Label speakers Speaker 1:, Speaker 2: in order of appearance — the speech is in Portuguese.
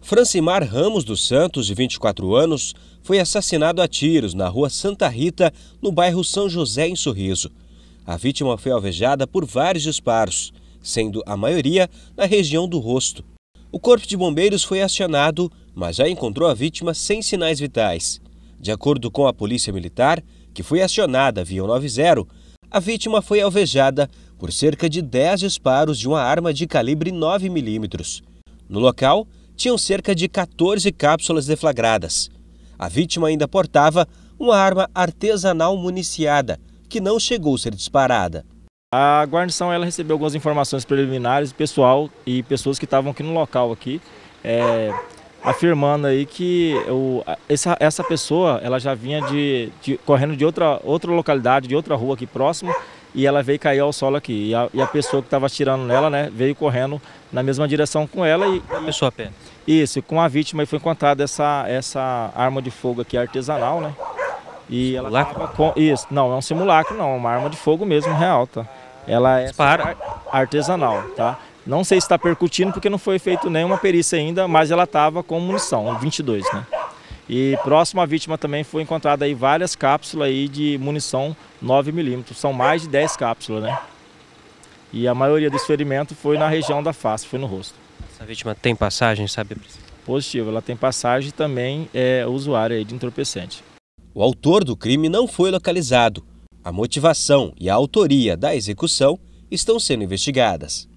Speaker 1: Francimar Ramos dos Santos, de 24 anos, foi assassinado a tiros na rua Santa Rita, no bairro São José, em Sorriso. A vítima foi alvejada por vários disparos, sendo a maioria na região do rosto. O corpo de bombeiros foi acionado, mas já encontrou a vítima sem sinais vitais. De acordo com a Polícia Militar, que foi acionada via 90, a vítima foi alvejada por cerca de 10 disparos de uma arma de calibre 9 mm. No local, tinham cerca de 14 cápsulas deflagradas. A vítima ainda portava uma arma artesanal municiada, que não chegou a ser disparada.
Speaker 2: A guarnição ela recebeu algumas informações preliminares, pessoal e pessoas que estavam aqui no local aqui, afirmando aí que essa pessoa ela já vinha correndo de outra localidade, de outra rua aqui próximo, e ela veio cair ao solo aqui. E a pessoa que estava atirando nela, né, veio correndo na mesma direção com ela. E
Speaker 3: a pessoa a pé?
Speaker 2: Isso, com a vítima foi encontrada essa arma de fogo aqui artesanal, né? E ela tava com isso, não é um simulacro, não, é uma arma de fogo mesmo real, tá? Ela é artesanal, tá? Não sei se está percutindo porque não foi feito nenhuma perícia ainda, mas ela estava com munição, 22, né? E próximo à vítima também foi encontrada aí várias cápsulas aí de munição 9 mm, são mais de 10 cápsulas, né? E a maioria dos ferimentos foi na região da face, foi no rosto.
Speaker 3: Essa vítima tem passagem, sabe?
Speaker 2: Positivo, ela tem passagem e também é usuária aí de entorpecente.
Speaker 1: O autor do crime não foi localizado. A motivação e a autoria da execução estão sendo investigadas.